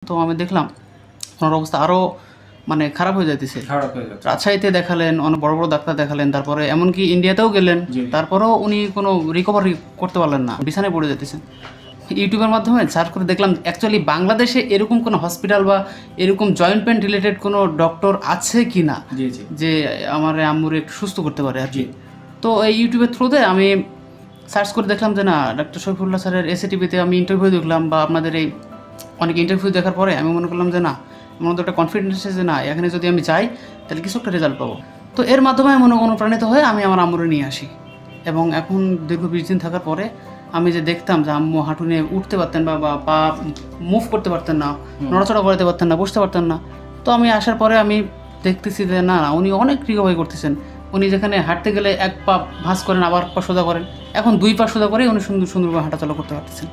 তো আমি দেখলাম ওনার অবস্থা আরও মানে খারাপ হয়ে যাইতেছে। রাজশাহীতে দেখালেন, অনেক বড় বড় ডাক্তার দেখালেন, তারপরে এমনকি ইন্ডিয়াতেও গেলেন, তারপরেও উনি কোনো রিকভারি করতে পারলেন না, বিছানায় পড়ে যেতেছেন। ইউটিউবের মাধ্যমে সার্চ করে দেখলাম অ্যাকচুয়ালি বাংলাদেশে এরকম কোনো হসপিটাল বা এরকম জয়েন্ট পেন রিলেটেড কোনো ডক্টর আছে কি না যে আমার আম্মুরে একটু সুস্থ করতে পারে আর কি। তো এই ইউটিউবের থ্রুতে আমি সার্চ করে দেখলাম যে না, ডক্টর শফিউল্লাহ স্যারের এসএটিভিতে আমি ইন্টারভিউ দেখলাম, বা আপনাদের এই অনেক ইন্টারভিউ দেখার পরে আমি মনে করলাম যে না, আমার মধ্যে একটা কনফিডেন্স আছে যে না, এখানে যদি আমি যাই তাহলে কিছু একটা রেজাল্ট পাবো। তো এর মাধ্যমে অনুপ্রাণিত হয়ে আমি আমার আম্মুরে নিয়ে আসি, এবং এখন দীর্ঘ 20 দিন থাকার পরে আমি যে দেখতাম যে আম্মু হাঁটু নিয়ে উঠতে পারতেন বা পা মুভ করতে পারতেন না, নড়াচড়া করতে পারতেন না, বসতে পারতেন না। তো আমি আসার পরে আমি দেখতেছি যে না, উনি অনেক রিকভারি করতেছেন। উনি যেখানে হাঁটতে গেলে এক পা ভাঁজ করেন, আবার পা সোজা করেন, এখন 2 পা সোজা করে উনি সুন্দরভাবে হাঁটাচলা করতে পারতেছেন।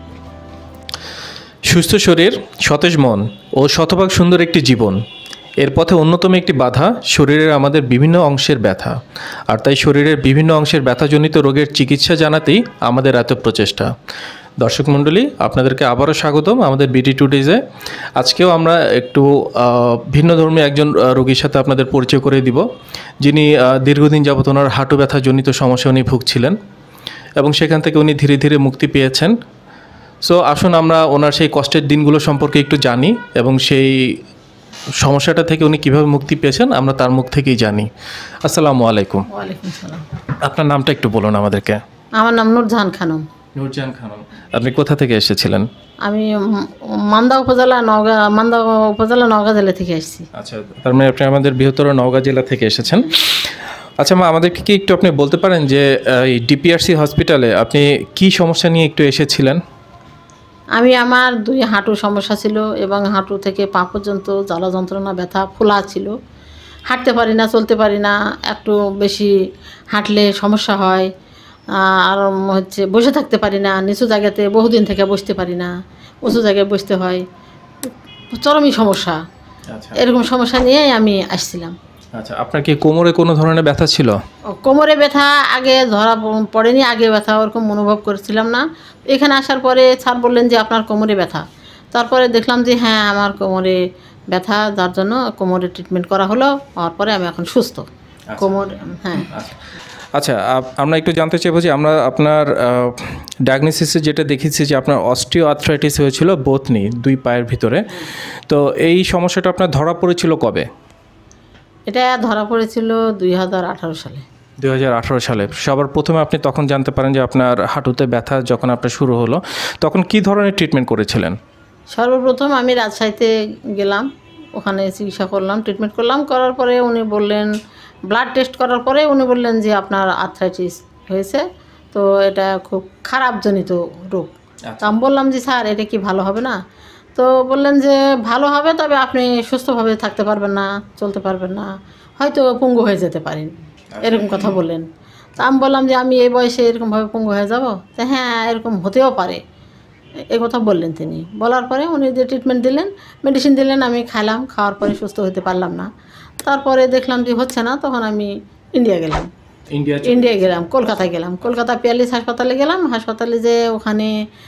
সুস্থ শরীর, সতেজ মন ও শতভাগ সুন্দর একটি জীবন, এর পথে অন্যতম একটি বাধা শরীরের আমাদের বিভিন্ন অংশের ব্যথা। আর তাই শরীরের বিভিন্ন অংশের ব্যথাজনিত রোগের চিকিৎসা জানাতেই আমাদের এত প্রচেষ্টা। দর্শক মণ্ডলী, আপনাদেরকে আবারও স্বাগতম আমাদের বিডি টুডেজে। আজকেও আমরা একটু ভিন্নধর্মী একজন রোগীর সাথে আপনাদের পরিচয় করে দিব, যিনি দীর্ঘদিন যাবত ওনার হাঁটু ব্যথাজনিত সমস্যা উনি ভুগছিলেন, এবং সেখান থেকে উনি ধীরে ধীরে মুক্তি পেয়েছেন। সো আসুন আমরা ওনার সেই কষ্টের দিনগুলো সম্পর্কে একটু জানি, এবং সেই সমস্যাটা থেকে উনি কীভাবে মুক্তি পেয়েছেন আমরা তার মুখ থেকেই জানি। আসসালামু আলাইকুম। ওয়ালাইকুম সালাম। আপনার নামটা একটু বলুন আমাদেরকে। আমার নাম নূরজাহান খানম। নূরজাহান খানম, আপনি কোথা থেকে এসেছিলেন? আমি মান্দা উপজেলা নওগাঁ জেলা থেকে এসেছি। আচ্ছা, তার মানে আপনি আমাদের বৃহত্তর নওগাঁ জেলা থেকে এসেছেন। আচ্ছা মা, আমাদেরকে কি একটু আপনি বলতে পারেন যে এই ডিপিআরসি হসপিটালে আপনি কি সমস্যা নিয়ে একটু এসেছিলেন? আমার 2 হাঁটু সমস্যা ছিল, এবং হাঁটু থেকে পা পর্যন্ত জ্বালা যন্ত্রণা, ব্যথা, ফোলা ছিল। হাঁটতে পারি না, চলতে পারি না, একটু বেশি হাঁটলে সমস্যা হয়। আর বসে থাকতে পারি না, নিচু জায়গাতে বহুদিন থেকে বসতে পারি না, উঁচু জায়গায় বসতে হয়, চরমই সমস্যা। এরকম সমস্যা নিয়েই আমি আসছিলাম। আচ্ছা, আপনার কি কোমরে কোনো ধরনের ব্যথা ছিল? কোমরে ব্যথা আগে ধরা পড়েনি, আগে ব্যথা ওরকম অনুভব করেছিলাম না। এখানে আসার পরে স্যার বললেন যে আপনার কোমরে ব্যথা। তারপরে দেখলাম যে হ্যাঁ, আমার কোমরে ব্যথা, যার জন্য কোমরে ট্রিটমেন্ট করা হলো। হওয়ার পরে আমি এখন সুস্থ। কোমর, হ্যাঁ। আচ্ছা, আমরা একটু জানতে চাইবো যে আমরা আপনার ডায়াগনোসিসে যেটা দেখেছি যে আপনার অস্টিও আর্থ্রাইটিস হয়েছিল বোথ নি, 2 পায়ের ভিতরে। তো এই সমস্যাটা আপনার ধরা পড়েছিল কবে? এটা ধরা পড়েছিল 2018 সালে। 2018 সালে সবার প্রথমে আপনি তখন জানতে পারেন যে আপনার হাঁটুতে ব্যথা যখন আপনার শুরু হলো, তখন কি ধরনের ট্রিটমেন্ট করেছিলেন? সর্বপ্রথম আমি রাজশাহীতে গেলাম, ওখানে চিকিৎসা করলাম, ট্রিটমেন্ট করলাম। করার পরে উনি বললেন, ব্লাড টেস্ট করার পরে উনি বললেন যে আপনার আর্থ্রাইটিস হয়েছে, তো এটা খুব খারাপ জনিত রোগ। তো আমি বললাম যে স্যার, এটা কি ভালো হবে না? তো বললেন যে ভালো হবে, তবে আপনি সুস্থভাবে থাকতে পারবেন না, চলতে পারবেন না, হয়তো পঙ্গু হয়ে যেতে পারেন, এরকম কথা বললেন। তো আমি বললাম যে আমি এই বয়সে এরকমভাবে পঙ্গু হয়ে যাব? তো হ্যাঁ, এরকম হতেও পারে, এই কথা বললেন তিনি। বলার পরে উনি যে ট্রিটমেন্ট দিলেন, মেডিসিন দিলেন, আমি খাইলাম। খাওয়ার পরে সুস্থ হতে পারলাম না। তারপরে দেখলাম যে হচ্ছে না, তখন আমি ইন্ডিয়া গেলাম, কলকাতায় গেলাম। কলকাতা পিয়ালিস হাসপাতালে গেলাম। হাসপাতালে যে ওখানে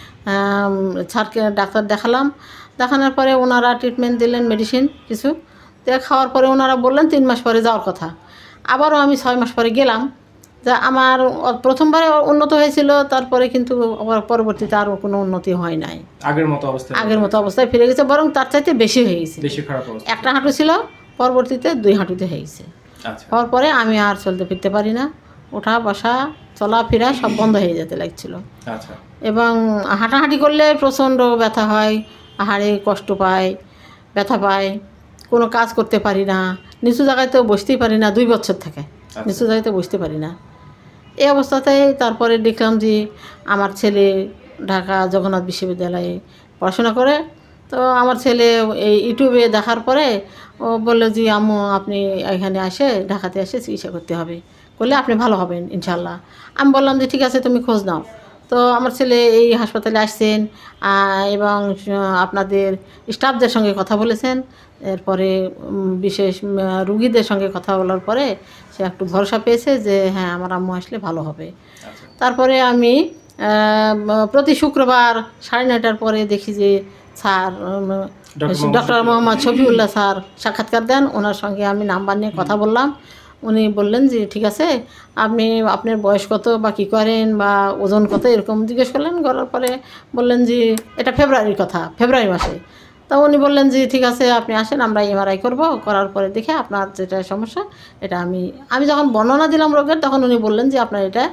স্যারকে ডাক্তার দেখানোর পরে ওনারা ট্রিটমেন্ট দিলেন, মেডিসিন কিছু খাওয়ার পরে ওনারা বললেন 3 মাস পরে যাওয়ার কথা। আবারও আমি 6 মাস পরে গেলাম। যা আমার প্রথমবারে উন্নত হয়েছিল, তারপরে কিন্তু আবার পরবর্তীতে আর কোনো উন্নতি হয় নাই। আগের মতো অবস্থায় ফিরে গেছে, বরং তার চাইতে বেশি হয়ে গেছে। একটা হাঁটু ছিল, পরবর্তীতে 2 হাঁটুতে হয়ে গেছে। হওয়ার পরে আমি আর চলতে ফিরতে পারি না, ওঠা বসা চলাফেরা সব বন্ধ হয়ে যেতে লাগছিল। এবং হাঁটাহাঁটি করলে প্রচণ্ড ব্যথা হয়, হাড়ে কষ্ট পায়, ব্যথা পায়, কোনো কাজ করতে পারি না, নিচু জায়গাতেও বসতেই পারি না। 2 বছর থেকে নিচু জায়গাতে বসতে পারি না। এই অবস্থাতেই তারপরে দেখলাম যে আমার ছেলে ঢাকা জগন্নাথ বিশ্ববিদ্যালয়ে পড়াশোনা করে। তো আমার ছেলে এই ইউটিউবে দেখার পরে ও বললো যে আম্মু, আপনি এখানে ঢাকাতে এসে চিকিৎসা করতে হবে, করলে আপনি ভালো হবেন ইনশাল্লাহ। আমি বললাম যে ঠিক আছে, তুমি খোঁজ নাও। তো আমার ছেলে এই হাসপাতালে আসছেন, এবং আপনাদের স্টাফদের সঙ্গে কথা বলেছেন। এরপরে বিশেষ রুগীদের সঙ্গে কথা বলার পরে সে একটু ভরসা পেয়েছে যে হ্যাঁ, আমার আম্মু আসলে ভালো হবে। তারপরে আমি প্রতি শুক্রবার 9:30টার পরে দেখি যে sir doctor Mohammad Shafiullah sir সাক্ষাৎকার দেন। ওনার সঙ্গে আমি নাম্বার নিয়ে কথা বললাম। উনি বললেন যে ঠিক আছে, আপনি আপনার বয়স কত বা কী করেন বা ওজন কত এরকম জিজ্ঞেস করলেন। করার পরে বললেন যে এটা ফেব্রুয়ারির কথা, ফেব্রুয়ারি মাসে। তা উনি বললেন যে ঠিক আছে আপনি আসেন, আমরা এমআরআই করব, করার পরে দেখে আপনার যেটা সমস্যা এটা আমি যখন বর্ণনা দিলাম রোগের, তখন উনি বললেন যে আপনার এটা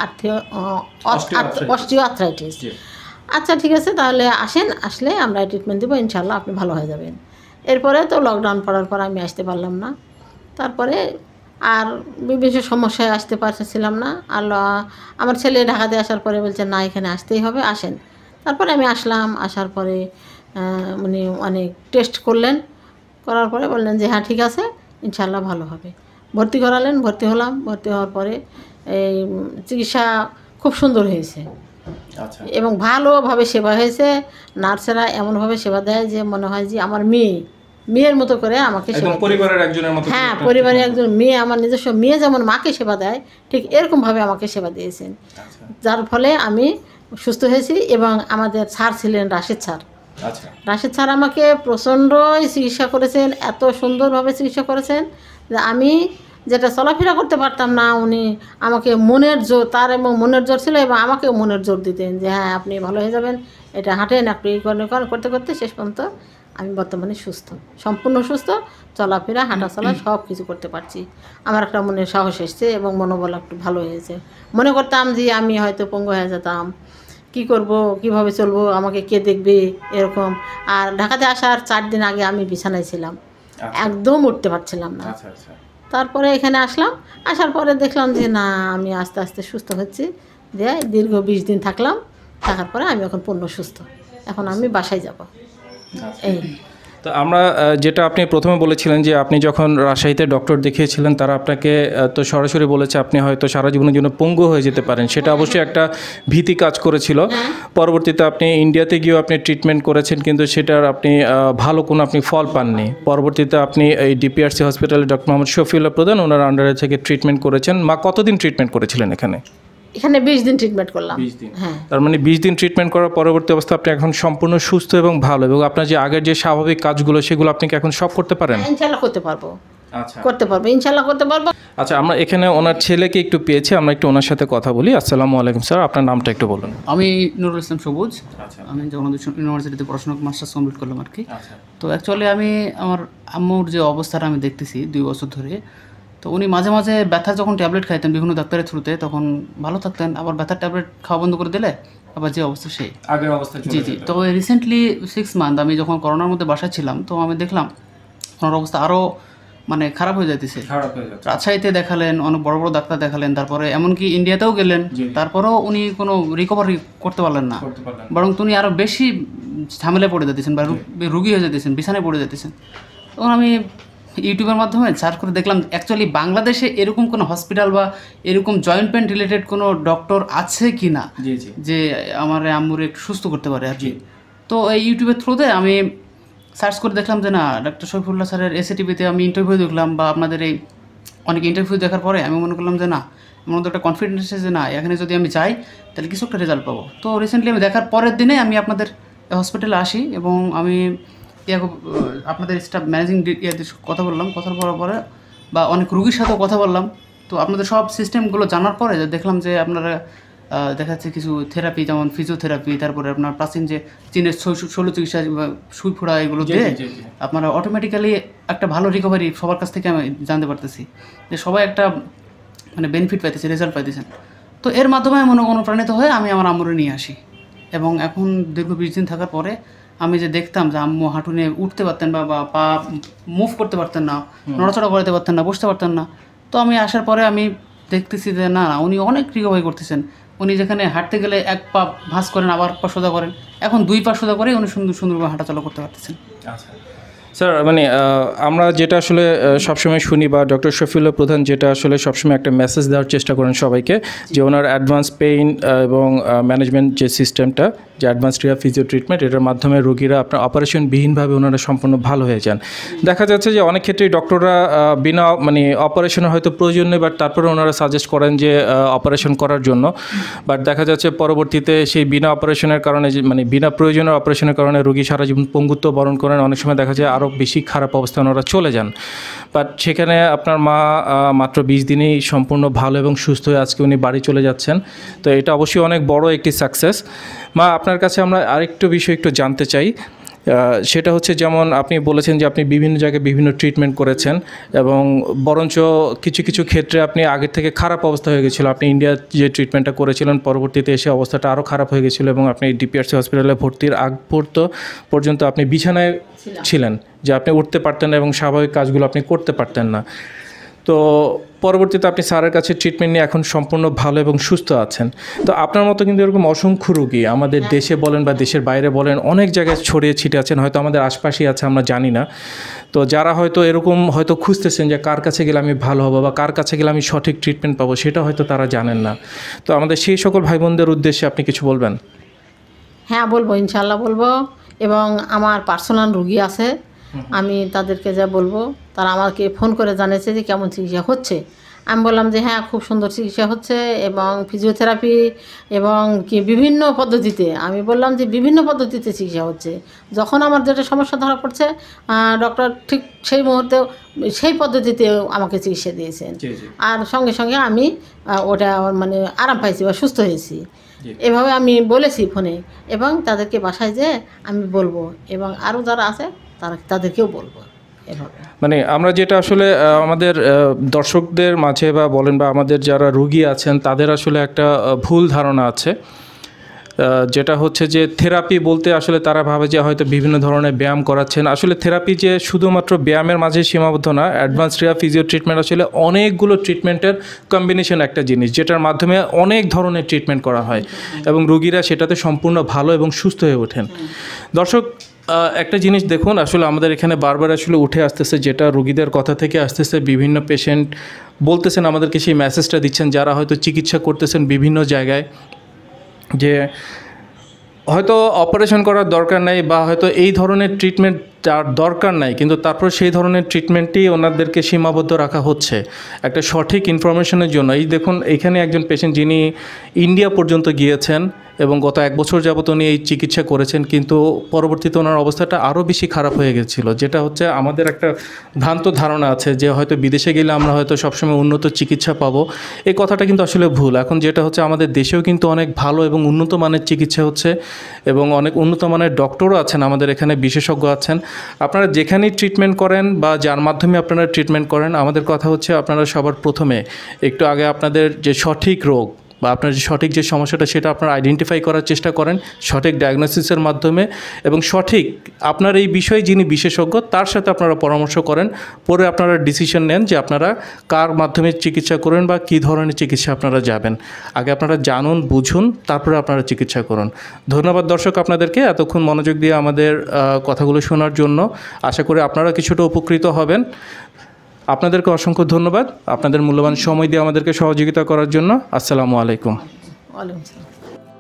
অস্টিও আর্থ্রাইটিস। আচ্ছা ঠিক আছে, তাহলে আসেন, আসলে আমরা ট্রিটমেন্ট দেবো, ইনশাল্লাহ আপনি ভালো হয়ে যাবেন। এরপরে তো লকডাউন পড়ার পর আমি আসতে পারলাম না। তারপরে আর বিভিন্ন সমস্যায় আসতে পারছিলাম না। আর আমার ছেলে ঢাকাতে আসার পরে বলছে না এখানে আসতেই হবে, আসেন। তারপরে আমি আসলাম। আসার পরে উনি অনেক টেস্ট করলেন, করার পরে বললেন যে হ্যাঁ ঠিক আছে, ইনশাল্লাহ ভালো হবে। ভর্তি করালেন, ভর্তি হলাম। ভর্তি হওয়ার পরে এই চিকিৎসা খুব সুন্দর হয়েছে এবং ভালোভাবে সেবা হয়েছে। নার্সেরা এমনভাবে সেবা দেয় যে মনে হয় যে আমার মেয়ের মতো করে আমাকে সেবা, পরিবারের একজনের মতো। হ্যাঁ, পরিবারের একজন মেয়ে, আমার নিজস্ব মেয়ে যেমন মাকে সেবা দেয় ঠিক এরকমভাবে আমাকে সেবা দিয়েছেন, যার ফলে আমি সুস্থ হয়েছি। এবং আমাদের স্যার ছিলেন রাশেদ স্যার। রাশেদ স্যার আমাকে প্রচণ্ডই চিকিৎসা করেছেন, এত সুন্দরভাবে চিকিৎসা করেছেন যে আমি যেটা চলাফেরা করতে পারতাম না, উনি আমাকে মনের জোর, তার এবং মনের জোর ছিল এবং আমাকে মনের জোর দিতেন যে হ্যাঁ আপনি ভালো হয়ে যাবেন, এটা হাঁটেন একটু এই করতে করতে শেষ পর্যন্ত আমি বর্তমানে সুস্থ, সম্পূর্ণ সুস্থ। চলাফেরা, হাঁটা চলা সব কিছু করতে পারছি। আমার একটা মনে সাহস এসছে এবং মনোবল একটু ভালো হয়েছে। মনে করতাম যে আমি হয়তো পঙ্গু হয়ে যেতাম, কি করব, কিভাবে চলবো, আমাকে কে দেখবে এরকম। আর ঢাকাতে আসার 4 দিন আগে আমি বিছানায় ছিলাম, একদম উঠতে পারছিলাম না। তারপরে এখানে আসলাম, আসার পরে দেখলাম যে না আমি আস্তে আস্তে সুস্থ হচ্ছি। দিয়ে দীর্ঘ 20 দিন থাকলাম, থাকার পরে আমি এখন পূর্ণ সুস্থ। এখন আমি বাসায় যাব। এই তো আমরা যেটা আপনি প্রথমে বলেছিলেন যে আপনি যখন রাজশাহীতে ডক্টর দেখিয়েছিলেন, তারা আপনাকে তো সরাসরি বলেছে আপনি হয়তো সারা জীবনের জন্য পঙ্গু হয়ে যেতে পারেন। সেটা অবশ্যই একটা ভীতি কাজ করেছিল। পরবর্তীতে আপনি ইন্ডিয়াতে গিয়েও আপনি ট্রিটমেন্ট করেছেন, কিন্তু সেটার আপনি ভালো কোনো আপনি ফল পাননি। পরবর্তীতে আপনি এই ডিপিআরসি হসপিটালে ডক্টর মোহাম্মদ শফিউল্লাহ প্রধান ওনার আন্ডারে থেকে ট্রিটমেন্ট করেছেন। কতদিন ট্রিটমেন্ট করেছিলেন এখানে? এখানে 20 দিন ট্রিটমেন্ট করলাম। হ্যাঁ, তার মানে 20 দিন ট্রিটমেন্ট করার পরবর্তী অবস্থা আপনি এখন সম্পূর্ণ সুস্থ এবং ভালো, এবং আপনার যে আগের যে স্বাভাবিক কাজগুলো সেগুলো আপনি কি এখন সব করতে পারেন? ইনশাআল্লাহ করতে পারবো। করতে পারবো, ইনশাআল্লাহ করতে পারবো। আচ্ছা, আমরা এখানে ওনার ছেলেকে একটু পেয়েছি, আমরা একটু ওনার সাথে কথা বলি। আসসালামু আলাইকুম স্যার, আপনার নামটা একটু বলুন। আমি নুরুল ইসলাম সবুজ। আমি জগন্নাথ ইউনিভার্সিটিতে পড়াশোনা মাস্টার্স কমপ্লিট করলাম আর কি। তো অ্যাকচুয়ালি আমি আমার আম্মুর যে অবস্থাটা আমি দেখতেছি 2 বছর ধরে, তো উনি মাঝে মাঝে ব্যথার যখন ট্যাবলেট খাইতেন বিভিন্ন ডাক্তারের থ্রুতে তখন ভালো থাকতেন, আবার ব্যথার ট্যাবলেট খাওয়া বন্ধ করে দিলে আবার যে অবস্থা সেই আগের অবস্থা। জি। তো রিসেন্টলি 6 মান্থ আমি যখন করোনার মধ্যে বাসায় ছিলাম, তো আমি দেখলাম ওনার অবস্থা আরও মানে খারাপ হয়ে যাইতেছে। রাজশাহীতে দেখালেন, অনেক বড় বড় ডাক্তার দেখালেন, তারপরে এমনকি ইন্ডিয়াতেও গেলেন, তারপরেও উনি কোনো রিকভারি করতে পারলেন না, বরং উনি আরও বেশি ঝামেলায় পড়ে যেতেছেন বা রুগী হয়ে যেতেছেন, বিছানায় পড়ে যেতেছেন। তখন আমি ইউটিউবের মাধ্যমে সার্চ করে দেখলাম অ্যাকচুয়ালি বাংলাদেশে এরকম কোনো হসপিটাল বা এরকম জয়েন্ট পেন রিলেটেড কোনো ডক্টর আছে কি না যে আমার আম্মুরে একটু সুস্থ করতে পারে আর কি। তো এই ইউটিউবের থ্রুতে আমি সার্চ করে দেখলাম যে না, ডক্টর শফিউল্লাহ স্যারের এসএটিভিতে আমি ইন্টারভিউ দেখলাম বা আপনাদের এই অনেক ইন্টারভিউ দেখার পরে আমি মনে করলাম যে না, আমার মধ্যে একটা কনফিডেন্স আছে যে না এখানে যদি আমি যাই তাহলে কিছু একটা রেজাল্ট পাবো। তো রিসেন্টলি আমি দেখার পরের দিনে আমি আপনাদের হসপিটালে আসি এবং আমি আপনাদের স্টাফ ম্যানেজিং কথা বললাম, কথা বলার পরে বা অনেক রুগীর সাথেও কথা বললাম। তো আপনাদের সব সিস্টেমগুলো জানার পরে দেখলাম যে আপনারা দেখা যাচ্ছে কিছু থেরাপি, যেমন ফিজিওথেরাপি, তারপরে আপনার প্রাচীন যে চীনের শৈল চিকিৎসা, সুই ফোড়া, এগুলো দিয়ে আপনারা অটোমেটিক্যালি একটা ভালো রিকভারি সবার কাছ থেকে আমি জানতে পারতেছি যে সবাই একটা মানে বেনিফিট পাইতেছে, রেজাল্ট পাইতেছেন। তো এর মাধ্যমে অনুপ্রাণিত হয়ে আমি আমার আম্মুরে নিয়ে আসি এবং এখন দীর্ঘ 20 দিন থাকার পরে আমি যে দেখতাম যে আম্মু হাঁটু নিয়ে উঠতে পারতেন বা পা মুভ করতে পারতেন না, নড়াচড়া করাতে পারতেন না, বসতে পারতেন না। তো আমি আসার পরে আমি দেখতেছি যে না, উনি অনেক রিকভারি করতেছেন। উনি যেখানে হাঁটতে গেলে 1 পা ভাঁজ করেন, আবার পা সোজা করেন, এখন 2 পা সোজা করে উনি সুন্দরভাবে হাঁটাচলা করতে পারতেছেন। আচ্ছা স্যার, মানে আমরা যেটা আসলে সবসময় শুনি বা ডক্টর শফিউল্লাহ প্রধান যেটা আসলে সবসময় একটা মেসেজ দেওয়ার চেষ্টা করেন সবাইকে, যে ওনার অ্যাডভান্স পেইন এবং ম্যানেজমেন্ট যে সিস্টেমটা, যে অ্যাডভান্স রিহ্যাব ফিজিও ট্রিটমেন্ট, এটার মাধ্যমে রোগীরা আপনার অপারেশনবিহীনভাবে ওনারা সম্পূর্ণ ভালো হয়ে যান। দেখা যাচ্ছে যে অনেক ক্ষেত্রেই ডক্টররা বিনা অপারেশনের হয়তো প্রয়োজন নেই, বাট তারপরে ওনারা সাজেস্ট করেন যে অপারেশন করার জন্য। বাট দেখা যাচ্ছে পরবর্তীতে সেই বিনা অপারেশনের কারণে বিনা প্রয়োজনের অপারেশনের কারণে রোগী সারা জীবন পঙ্গুত্ব বরণ করেন, অনেক সময় দেখা যায় আরও বেশি খারাপ অবস্থায় ওনারা চলে যান। বাট সেখানে আপনার মা মাত্র 20 দিনেই সম্পূর্ণ ভালো এবং সুস্থ হয়ে আজকে উনি বাড়ি চলে যাচ্ছেন। তো এটা অবশ্যই অনেক বড় একটি সাকসেস। মা, আপনার কাছে আমরা আরেকটু বিষয় একটু জানতে চাই, সেটা হচ্ছে যেমন আপনি বলেছেন যে আপনি বিভিন্ন জায়গায় বিভিন্ন ট্রিটমেন্ট করেছেন এবং বরঞ্চ কিছু কিছু ক্ষেত্রে আপনি আগের থেকে খারাপ অবস্থা হয়ে গেছিলো। আপনি ইন্ডিয়া যে ট্রিটমেন্টটা করেছিলেন পরবর্তীতে এসে অবস্থাটা আরও খারাপ হয়ে গেছিলো এবং আপনি ডিপিআরসি হসপিটালে ভর্তির আগ পর্যন্ত আপনি বিছানায় ছিলেন, যে আপনি উঠতে পারতেন না এবং স্বাভাবিক কাজগুলো আপনি করতে পারতেন না। তো পরবর্তীতে আপনি স্যারের কাছে ট্রিটমেন্ট নিয়ে এখন সম্পূর্ণ ভালো এবং সুস্থ আছেন। তো আপনার মতো কিন্তু এরকম অসংখ্য রোগী আমাদের দেশে বলেন বা দেশের বাইরে বলেন অনেক জায়গায় ছড়িয়ে ছিটে আছেন, হয়তো আমাদের আশপাশেই আছে, আমরা জানি না। তো যারা হয়তো এরকম হয়তো খুঁজতেছেন যে কার কাছে গেলে আমি ভালো হবো বা কার কাছে গেলে আমি সঠিক ট্রিটমেন্ট পাবো, সেটা হয়তো তারা জানেন না। তো আমাদের সেই সকল ভাই বোনদের উদ্দেশ্যে আপনি কিছু বলবেন? হ্যাঁ, বলবো, ইনশাল্লাহ বলবো। এবং আমার পার্সোনাল রুগী আছে, আমি তাদেরকে যা বলবো, তারা আমাকে ফোন করে জানিয়েছে যে কেমন চিকিৎসা হচ্ছে। আমি বললাম যে হ্যাঁ, খুব সুন্দর চিকিৎসা হচ্ছে এবং ফিজিওথেরাপি এবং কি বিভিন্ন পদ্ধতিতে, আমি বললাম যে বিভিন্ন পদ্ধতিতে চিকিৎসা হচ্ছে। যখন আমার যেটা সমস্যা ধরা পড়ছে, ডক্টর ঠিক সেই মুহূর্তে সেই পদ্ধতিতে আমাকে চিকিৎসা দিয়েছেন। আর সঙ্গে সঙ্গে আমি ওটা আরাম পাইছি বা সুস্থ হয়েছি। এভাবে আমি বলেছি ফোনে এবং তাদেরকে বাসায় যেয়ে আমি বলবো এবং আরও যারা আছে তাদেরকেও বলবো। আমরা যেটা আসলে আমাদের দর্শকদের মাঝে বা বলেন বা আমাদের যারা রোগী আছেন তাদের আসলে একটা ভুল ধারণা আছে, যেটা হচ্ছে যে থেরাপি বলতে আসলে তারা ভাবে যে হয়তো বিভিন্ন ধরনের ব্যায়াম করাচ্ছেন। আসলে থেরাপি যে শুধুমাত্র ব্যায়ামের মাঝে সীমাবদ্ধ না, অ্যাডভান্স রিহ্যাব ফিজিও ট্রিটমেন্ট আসলে অনেকগুলো ট্রিটমেন্টের কম্বিনেশন একটা জিনিস, যেটার মাধ্যমে অনেক ধরনের ট্রিটমেন্ট করা হয় এবং রোগীরা সেটাতে সম্পূর্ণ ভালো এবং সুস্থ হয়ে ওঠেন। দর্শক, একটা জিনিস দেখুন, আসলে আমাদের এখানে বারবার আসলে উঠে আসতেছে, যেটা রোগীদের কথা থেকে আসতেছে, বিভিন্ন পেশেন্ট বলতেছেন আমাদেরকে, সেই মেসেজটা দিচ্ছেন যারা হয়তো চিকিৎসা করতেছেন বিভিন্ন জায়গায়, যে হয়তো অপারেশন করার দরকার নাই বা হয়তো এই ধরনের ট্রিটমেন্ট তার দরকার নাই, কিন্তু তারপর সেই ধরনের ট্রিটমেন্টই ওনাদেরকে সীমাবদ্ধ রাখা হচ্ছে একটা সঠিক ইনফরমেশনের জন্য। এই দেখুন, এখানে একজন পেশেন্ট যিনি ইন্ডিয়া পর্যন্ত গিয়েছেন এবং গত 1 বছর যাবত উনি এই চিকিৎসা করেছেন, কিন্তু পরবর্তীতে ওনার অবস্থাটা আরও বেশি খারাপ হয়ে গেছিল। যেটা হচ্ছে আমাদের একটা ভ্রান্ত ধারণা আছে যে হয়তো বিদেশে গেলে আমরা হয়তো সবসময় উন্নত চিকিৎসা পাবো। এই কথাটা কিন্তু আসলে ভুল। এখন যেটা হচ্ছে, আমাদের দেশেও কিন্তু অনেক ভালো এবং উন্নত মানের চিকিৎসা হচ্ছে এবং অনেক উন্নত মানের ডক্টরও আছেন আমাদের এখানে, বিশেষজ্ঞ আছেন। আপনারা যেখানেই ট্রিটমেন্ট করেন বা যার মাধ্যমে আপনারা ট্রিটমেন্ট করেন, আমাদের কথা হচ্ছে আপনারা সবার প্রথমে একটু আগে আপনাদের যে সঠিক রোগ বা আপনার যে সঠিক যে সমস্যাটা সেটা আপনারা আইডেন্টিফাই করার চেষ্টা করেন সঠিক ডায়াগনোসিসের মাধ্যমে, এবং সঠিক আপনার এই বিষয়ে যিনি বিশেষজ্ঞ তার সাথে আপনারা পরামর্শ করেন, পরে আপনারা ডিসিশন নেন যে আপনারা কার মাধ্যমে চিকিৎসা করবেন বা কী ধরনের চিকিৎসা আপনারা যাবেন। আগে আপনারা জানুন, বুঝুন, তারপরে আপনারা চিকিৎসা করুন। ধন্যবাদ দর্শক আপনাদেরকে এতক্ষণ মনোযোগ দিয়ে আমাদের কথাগুলো শোনার জন্য। আশা করি আপনারা কিছুটা উপকৃত হবেন। আপনাদেরকে অসংখ্য ধন্যবাদ আপনাদের মূল্যবান সময় দিয়ে আমাদেরকে সহযোগিতা করার জন্য। আসসালামু আলাইকুম। ওয়ালাইকুম আসসালাম।